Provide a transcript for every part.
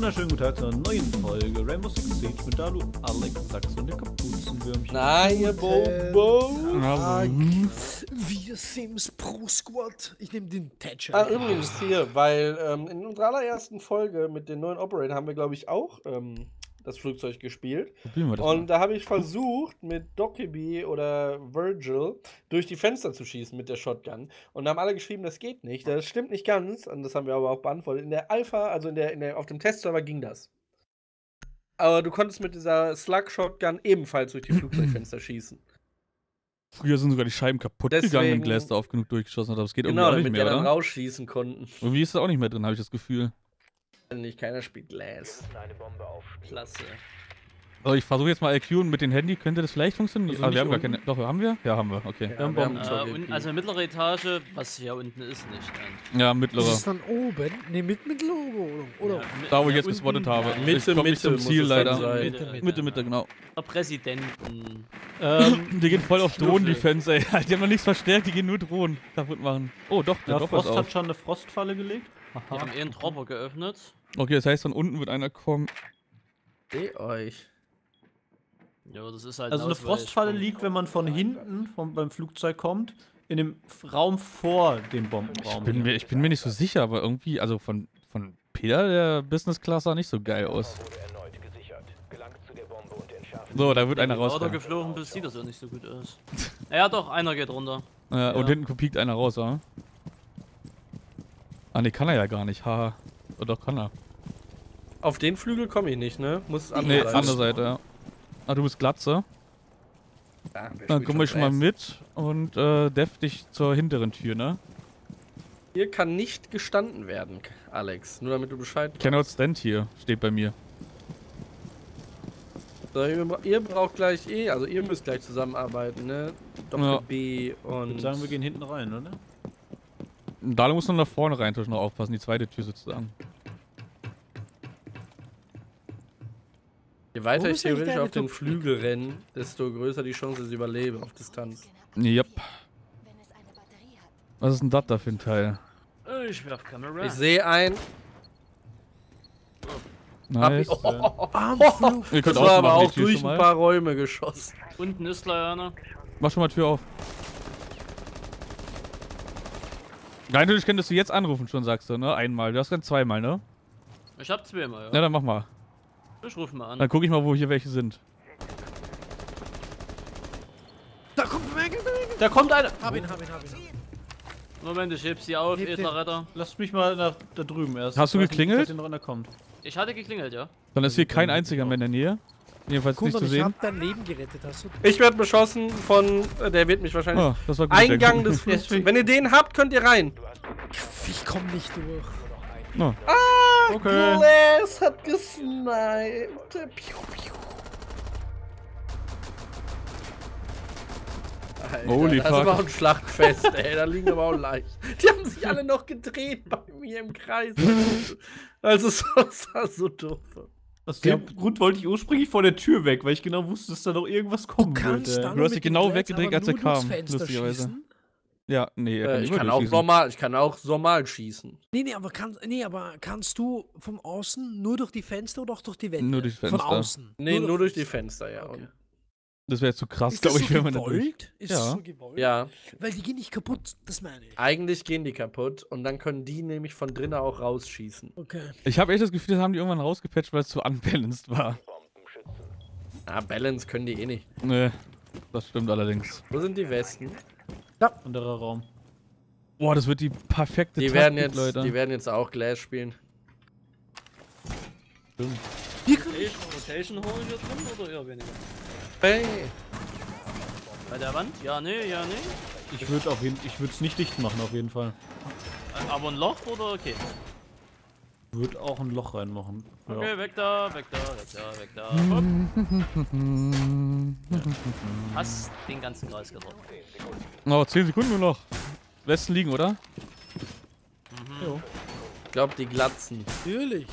wunderschönen guten Tag zu einer neuen Folge Rainbow Six Siege mit Dalu, Alex, Sachs und der Kapuzenwürmchen. Nein, ihr Bobo! Wir Sims Pro Squad. Ich nehme den Thatcher. Ah, übrigens hier, weil in unserer allerersten Folge mit den neuen Operator haben wir, glaube ich, auch das Flugzeug gespielt. Und da habe ich versucht, mit Dokkaebi oder Virgil durch die Fenster zu schießen mit der Shotgun. Und da haben alle geschrieben, das geht nicht. Das stimmt nicht ganz. Und das haben wir aber auch beantwortet. In der Alpha, also auf dem Testserver ging das. Aber du konntest mit dieser Slug-Shotgun ebenfalls durch die Flugzeugfenster schießen. Früher sind sogar die Scheiben kaputt gegangen, wenn Glass da oft genug durchgeschossen hat, aber es geht irgendwie Genau, auch nicht damit mehr, wir dann oder? rausschießen konnten. Irgendwie ist das auch nicht mehr drin, habe ich das Gefühl. Nicht, keiner spielt Glass. Klasse. Also ich versuche jetzt mal IQ und mit dem Handy könnte das vielleicht funktionieren. Also Aber wir haben gar unten? keine. Doch, haben wir? Ja, haben wir, okay. Ja, wir haben unten, also mittlere Etage, was hier unten ist, nicht. Ja, Das mittlerer. ist dann oben. Ne, mittlere oder? Ja, Da, wo ich ja, jetzt gespottet unten, habe. ja, Ich komme nicht zum muss Ziel es dann leider. sein. Mitte, genau. Der Präsidenten. Die gehen voll auf Schnuffel. Drohnen-Defense, ey. Die haben noch nichts verstärkt, die gehen nur Drohnen kaputt machen. Oh, doch, der Ja, Drop ist Frost auf. hat schon eine Frostfalle gelegt. Wir haben einen Dropper geöffnet. Okay, das heißt, von unten wird einer kommen. Seh euch. Ja, das ist halt Also eine Frostfalle liegt, wenn man von hinten beim Flugzeug kommt, in dem Raum vor dem Bombenraum. Ich bin mir nicht so sicher, aber irgendwie, also von Peter, der Business Class sah nicht so geil aus. So, da wird einer Auto rauskommen. geflogen bist, sieht das ja nicht so gut aus. Ja, doch, einer geht runter. Ja, und hinten piekt einer raus, oder? Ah, ne, kann er ja gar nicht, haha. Oder doch, kann er. Auf den Flügel komme ich nicht, ne? Muss Ne, andere Seite, ja. Ah, du bist Glatze. Dann komm ich schon mal mit und deff dich zur hinteren Tür, ne? Hier kann nicht gestanden werden, Alex. Nur damit du Bescheid weißt. Cannot stand hier, steht bei mir. So, ihr braucht gleich also ihr müsst gleich zusammenarbeiten, ne? Dokkaebi Ich und... würde sagen, wir gehen hinten rein, oder? Da muss noch nach vorne rein, noch aufpassen, die zweite Tür sozusagen. Je weiter Wo ich ist eigentlich theoretisch deine auf den Dokkaebi? Flügel renne, desto größer die Chance, dass ich überlebe auf Distanz. Yep. Was ist denn das da für ein Teil? Ich werf Kamera. Ich sehe ein... Nice. Armflug. Ihr könnt Das war aber machen, auch die Tür durch schon ein mal. paar Räume geschossen. Unten ist leider einer. Mach schon mal Tür auf. Rein theoretisch könntest du jetzt anrufen schon, sagst du, ne? Einmal. Du hast dann zweimal, ne? Ich hab zweimal, Ja, ja. dann mach mal. Ich ruf mal an. Dann guck ich mal, wo hier welche sind. Da kommt ein Da kommt einer! Hab ihn. Moment, ich heb sie auf, Heb edler den. Retter. Lasst mich mal da drüben erst. Hast du Ich weiß nicht, geklingelt? dass hier noch einer kommt. Ich hatte geklingelt, ja. Dann ist hier kein einziger mehr in der Nähe. Jedenfalls nicht Kumpel, zu ich sehen. hab dein Leben gerettet. Hast du? Ich werde beschossen von... der wird mich wahrscheinlich... Ah, das war gut. Eingang des Flugzeugs. Wenn ihr den habt, könnt ihr rein. Ich komm nicht durch. Oh. Okay. Glass hat gesniped. Piu, piu. Alter, Holy das fuck. ist aber auch ein Schlachtfest, ey. Da liegen aber auch leicht. Die haben sich alle noch gedreht bei mir im Kreis. Also, das war so doof. Aus dem Grund wollte ich ursprünglich vor der Tür weg, weil ich genau wusste, dass da noch irgendwas kommen Kannst würde. dann Du hast mit dich dem genau Glass weggedreht, aber als er nur durchs kam, Fenster lustigerweise. schießen? Ja, nee, er Ich immer kann auch durchschießen. normal schießen. Nee, aber kannst du von außen nur durch die Fenster oder auch durch die Wände? Nur durch die Fenster. Von außen. Nee, nur durch die Fenster, ja. Okay. Und, Das wäre jetzt zu krass, Ist das glaube so ich, wenn man da durch. gewollt? Ist Ja. das so gewollt? ja, Weil die gehen nicht kaputt, das meine ich. eigentlich gehen die kaputt und dann können die nämlich von drinnen auch rausschießen. Okay. Ich habe echt das Gefühl, das haben die irgendwann rausgepatcht, weil es zu unbalanced war. Balance können die eh nicht. Nee, das stimmt allerdings. Wo sind die Westen? Anderer Raum. Boah, das wird die perfekte Die Taktik, werden, Leute. die werden jetzt auch Glass spielen. Hier kann Ich Rotation Hole hier drin oder eher weniger? Hey. Bei der Wand? Ja, nee, ja, nee. Ich würde es nicht dicht machen, auf jeden Fall. Aber ein Loch oder okay? Ich würde auch ein Loch reinmachen. Ja. Okay, weg da, weg da, weg da, weg da. Hopp. Hast den ganzen Kreis getroffen. Oh, 10 Sekunden nur noch. Westen liegen, oder? Ich glaube, die Glatzen. natürlich.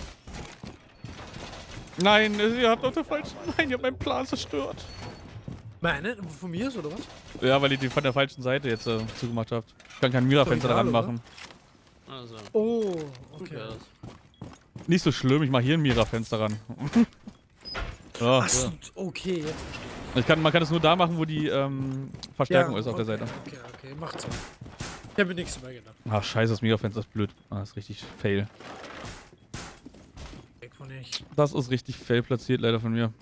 Nein, ihr habt auf der falschen. Nein, ihr habt meinen Plan zerstört. Meine? Von mir ist oder was? Ja, weil ihr die von der falschen Seite jetzt zugemacht habt. Ich kann kein Mirrorfenster Doch egal, dran machen. Also, Oh, okay. okay. Nicht so schlimm, ich mach hier ein Mira-Fenster ran. Ja. Ach so, okay, jetzt verstehe Man kann es nur da machen, wo die Verstärkung ist auf der Seite. Okay, macht Sinn. Ich habe mir nichts mehr gedacht. Ach scheiße, das Mira-Fenster ist blöd. Ah, das ist richtig fail. Weg von nicht. Das ist richtig fail platziert leider von mir.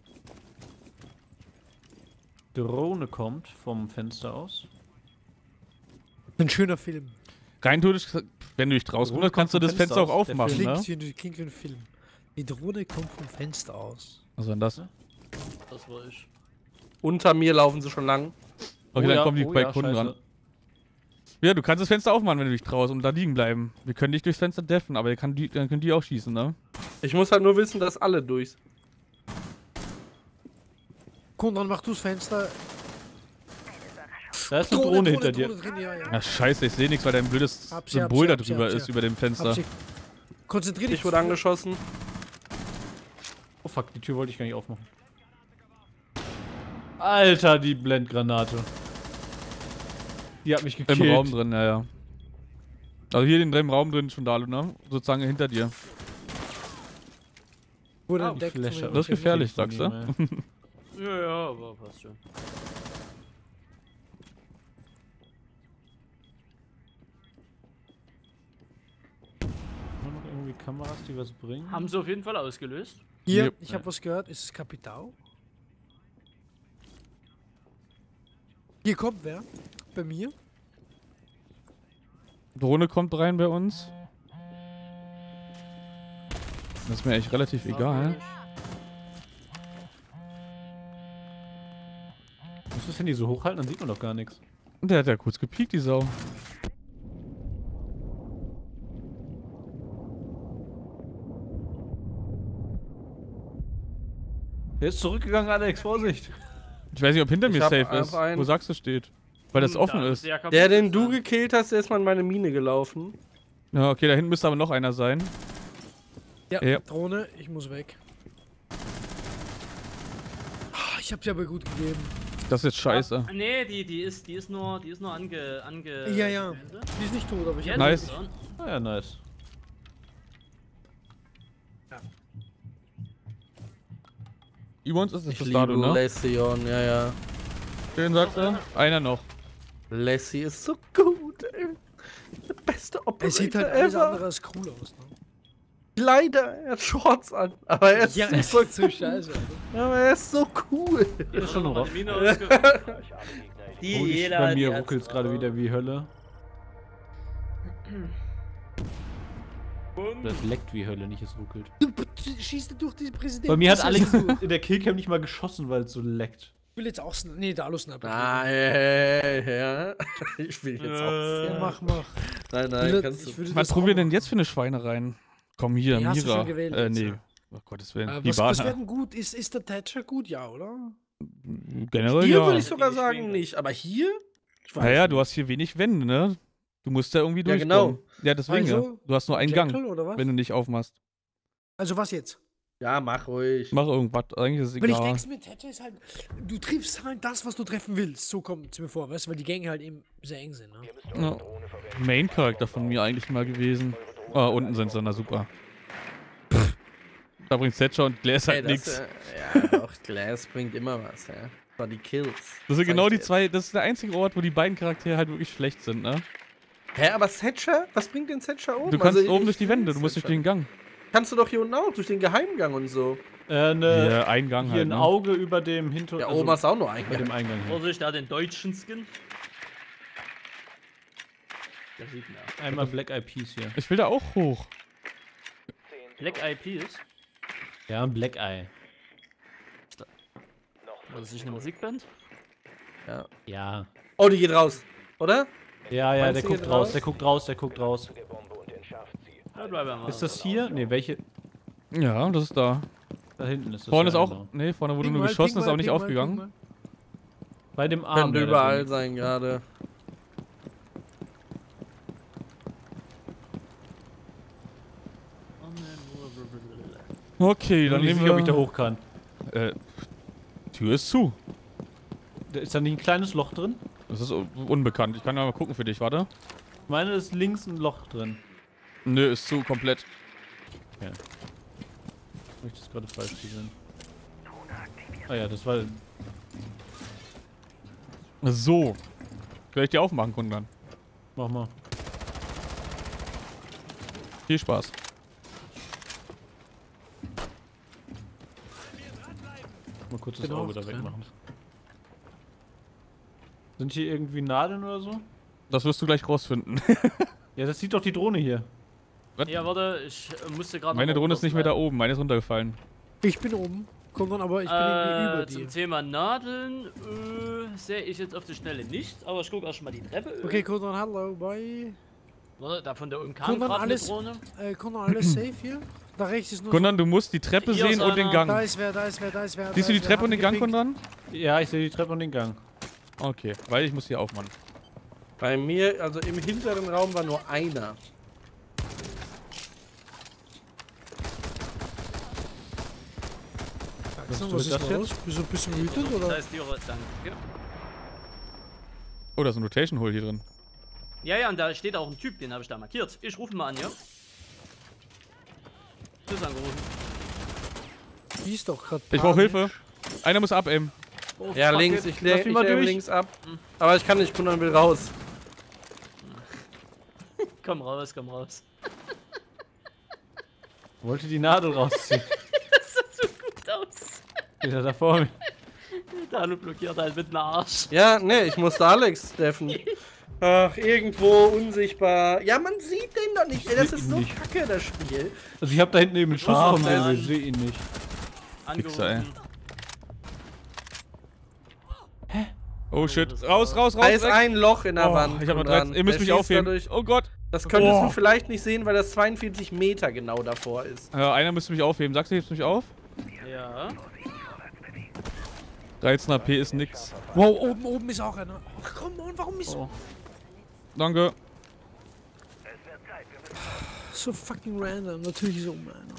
Drohne kommt vom Fenster aus. Ein schöner Film. Rein theoretisch, wenn du dich draußen Drohne kannst du kommt das vom Fenster auch Fenster aus, der aufmachen, Film ne? Klingt wie ein Film. Die Drohne kommt vom Fenster aus. Was war denn das? Das war ich. Unter mir laufen sie schon lang. Okay, dann kommen die bei Kunden ran. Ja, du kannst das Fenster aufmachen, wenn du dich traust und da liegen bleiben. Wir können dich durchs Fenster deffen, aber dann können die auch schießen, ne? Ich muss halt nur wissen, dass alle durch. Konrad, mach du das Fenster. Da ist eine Drohne hinter dir. Drin, ja. Ach scheiße, ich sehe nichts, weil dein blödes Symbol da drüber ist, über dem Fenster. Konzentrier dich. Ich wurde angeschossen. Oh fuck, die Tür wollte ich gar nicht aufmachen. Alter, die Blendgranate. Die hat mich gekillt. Im Raum drin, ja. Also hier in dem Raum drin schon da, ne? Sozusagen hinter dir. Wurde Ah, entdeckt. Flasche. Das ist gefährlich, sagst du? Ja, aber passt schon. Haben wir noch irgendwie Kameras, die was bringen? Haben sie auf jeden Fall ausgelöst. Hier, Yep. ich habe was gehört. Ist es Kapital? Hier kommt wer? Bei mir? Drohne kommt rein bei uns. Das ist mir echt relativ egal. Musst du das Handy so hochhalten, dann sieht man doch gar nichts. Der hat ja kurz gepiekt, die Sau. Der ist zurückgegangen, Alex, Vorsicht. Ich weiß nicht, ob hinter mir hab safe ist. einen- Wo sagst du steht? Weil das offen ist. Der, den du gekillt hast, der ist mal in meine Mine gelaufen. Ja, okay, da hinten müsste aber noch einer sein. Ja, Ja. Drohne, ich muss weg. Ah, ich hab sie aber gut gegeben. Das ist jetzt scheiße. Ah, nee, die ist nur ange. Ja, ja. Die ist nicht tot, aber ich Jetzt hab Nice. ist sie on. Ah ja, nice. Über uns ist das Ich das liebe Dato, ne? Lesion, ja, ja. Den sagt er. Einer noch. Lassie ist so gut, ey. Der beste Operator Es sieht halt alles ever. andere als cool aus, ne? Leider, er hat Shorts an. Aber er ist, Ja, es ist so scheiße. aber er ist so cool. Der ist schon noch Meine Mine ausgerückt. Oh, bei mir ruckelt es gerade wieder wie Hölle. Das leckt wie Hölle, nicht es ruckelt. Du schießt durch die Präsidenten. Bei mir hat Alex in der Killcam nicht mal geschossen, weil es so leckt. Ich will jetzt auch Nee, da los Sniper. Ah, ja. Ich will jetzt auch. Ja, mach. Nein, nein, kannst du. würde Was das probieren wir auch denn machen. jetzt für eine Schweinereien? Komm hier, Die hast du Mira. schon gewählt jetzt, Nee. ja. Oh Gottes Willen. Was wäre Hibana. denn gut? Ist der Thatcher gut, ja, oder? Generell Hier ja. würde ich sogar Ich sagen spielen nicht, aber hier? Ich weiß Naja, nicht. du hast hier wenig Wände, ne? Du musst da irgendwie Ja, durchkommen. genau. Ja, deswegen. Also, ja. Du hast nur einen Gang, Jackal oder was? wenn du nicht aufmachst. Also was jetzt? Ja, mach ruhig. Mach irgendwas. Eigentlich ist es Weil ich egal. denke, mit Thatcher ist halt, du triffst halt das, was du treffen willst. So kommt es mir vor, weißt du, weil die Gänge halt eben sehr eng sind, ne? Ja. Main-Charakter von mir eigentlich mal gewesen. Ah, unten sind sie, na super. Da bringt Thatcher und Glass halt Ey, nix. Ja, auch Glass bringt immer was, ja. Das war die Kills. Das sind Zeig genau ich die jetzt. zwei, das ist der einzige Ort, wo die beiden Charaktere halt wirklich schlecht sind, ne? Hä, aber Thatcher? Was bringt denn Thatcher oben? Du kannst Also, oben ich durch die will Wände, du musst durch Thatcher. den Gang. Kannst du doch hier unten auch, durch den Geheimgang und so. Hier, Eingang hier halt, ein ne? Auge über dem Hinter... Ja, also oben hast du auch noch bei einen. dem Eingang hier. Vorsicht, der hat den deutschen Skin. Der sieht mehr. Einmal Black Eyed Peas hier. Ich will da auch hoch. Black Eyed Peas. Ja, ein Black Eye. War das nicht eine Musikband? Ja. Oh, die geht raus, oder? Ja, ja, Meinst der du, guckt geht raus, raus? der guckt raus, der guckt raus. Ja, bleiben wir mal. Ist das hier? Ne, welche? Ja, das ist da. Da hinten ist das. Vorne ist ja, auch. genau. Ne, vorne wurde Ping nur mal, geschossen, ping ist mal, aber nicht ping mal, aufgegangen. ping mal. Bei dem Arm. Könnte der da überall drin. sein gerade. Okay, Ich dann bin nicht nehmen sicher, wir. ob ich da hoch kann. Tür ist zu. Da ist da nicht ein kleines Loch drin? Das ist unbekannt. Ich kann ja mal gucken für dich, warte. Ich meine, ist links ein Loch drin. Nö, ist zu, komplett. Okay. Habe ich das gerade falsch gesehen? Ah ja, das war... So. Soll ich die aufmachen, Kunden? Mach mal. Viel Spaß. Mal kurz das Genau, Auge da dran. wegmachen. Sind hier irgendwie Nadeln oder so? Das wirst du gleich rausfinden. Ja, das sieht doch die Drohne hier. Ja, warte, ich musste gerade. Meine Drohne ist nicht mehr da oben, meine ist runtergefallen. Ich bin oben. Komm dann, aber ich bin irgendwie über Zum dir. Thema Nadeln sehe ich jetzt auf die Schnelle nicht, aber ich gucke erst mal die Treppe. Okay, Konran, hallo, bye. Warte, da von da unten kam Konran, gerade eine alles, Drohne. Konran, alles safe hier? Da rechts ist nur... Kundan, du musst die Treppe Hier ist sehen und den einer. Gang. Da ist wer, da ist wer, da ist wer. Siehst du die Treppe und den Gang, Kundan? Ja, ich sehe die Treppe und den Gang. Okay, weil ich muss hier aufmachen. Bei mir, also im hinteren Raum war nur einer. Was ist das los? Bist du wütend Das oder? heißt, die danke. Oh, da ist ein Rotation Hole hier drin. Ja, und da steht auch ein Typ, den habe ich da markiert. Ich rufe mal an, ja? Du bist angerufen. Die ist doch gerade. Ich brauche Hilfe. Einer muss abaimen. Oh, Ja, fuck links, it. ich Lass mich mal durch. links ab. Aber ich kann nicht, Kundan will raus. Komm raus, komm raus. Wollte die Nadel rausziehen. Das sieht so gut aus. Steht er da vor mir. Danu blockiert halt mit dem Arsch. Ja, ne, ich musste Alex treffen. Ach, irgendwo unsichtbar. Ja, man sieht den doch nicht. Ey, das ist so nicht. kacke, das Spiel. Also ich habe da hinten eben einen Schuss Ah, vom Mann. ich sehe ihn nicht. Fixer, ey. Angerufen. Oh shit. Raus, raus, raus. Da ist weg. ein Loch in der Oh, Wand. ich habe noch Kundan. 13. Ihr müsst Der mich schießt aufheben. dadurch- Oh Gott. Das könntest Oh. du vielleicht nicht sehen, weil das 42 Meter genau davor ist. Ja, einer müsste mich aufheben. Sagst du, hebst du mich auf? Ja. 13 AP ist nix. Wow, oben ist auch einer. Ach komm on, warum ist Danke. so fucking random? Natürlich ist oben einer.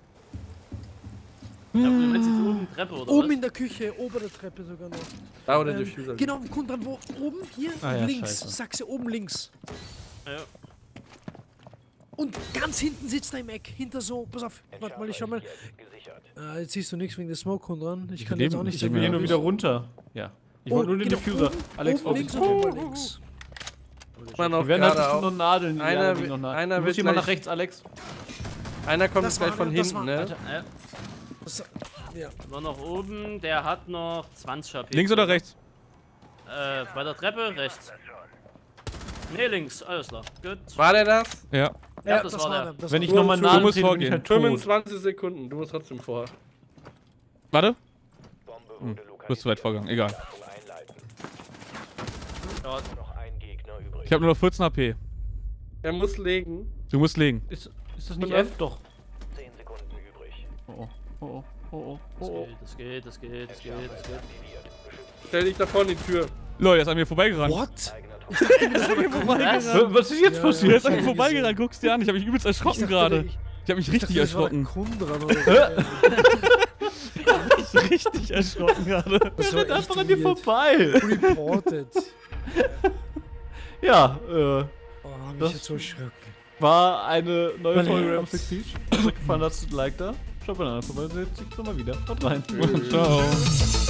Ich glaub, du meinst jetzt oben Treppe oder Oben was? in der Küche, ober der Treppe sogar noch. Da oder Diffuser. Genau, Konran, wo? Oben, hier, Ah ja, links. scheiße. Sagst du oben links. Ja. Und ganz hinten sitzt er im Eck, hinter so, pass auf, warte mal, ich schau mal. Jetzt siehst du nichts wegen der Smoke, Konran. Ich kann Leben- jetzt auch nicht ich Ich will Ja, hier nur wo wieder du runter. Ja. Ich bist. wollte nur den Genau, Diffuser. oben, Alex, oben links und immer links. Immer noch Wir werden halt gerade bestimmt noch auf. Nadeln. Einer ja, die wi- noch Nadeln. einer Du musst wird hier mal nach gleich- rechts, Alex. Einer kommt Das jetzt gleich war- von das hinten, war- ne? Ja. Das, ja. War noch oben, der hat noch 20 HP. Links oder rechts? Bei der Treppe rechts. Ne, links, alles klar. Gut. War der das? Ja. Ja, das war der. der. Das Wenn war ich der. nochmal Du Nadeln musst trete, bin ich vorgehen. halt tot. 25 Sekunden, du musst trotzdem vor. Warte. Du bist zu weit vorgegangen. Egal. Ja, Ich habe nur noch 14 HP. Er muss legen. Du musst legen. Ist das nicht Und dann- F? Doch. 10 Sekunden übrig. Oh, oh, oh, oh, oh, das geht, das geht, das geht, das geht. Stell dich da vorne in die Tür. Leute, er ist an mir vorbeigerannt. What? Was? Was ist jetzt Ja, Er passiert? ist an mir vorbeigerannt. Guck's dir an. Ich habe mich übelst erschrocken gerade. Ich habe mich richtig erschrocken. Konran oder Richtig erschrocken gerade. Das war Der ist echt einfach an dir weird. vorbei. Reported. Ja, Oh, hab Das- ich jetzt so erschrocken. war eine neue Mein Folge Herz. Rainbow Six Siege. Wenn es euch gefallen hat, lasst ein Like da. Schaut mal an, vorbei, seht sich nochmal wieder. Haut rein. Ciao.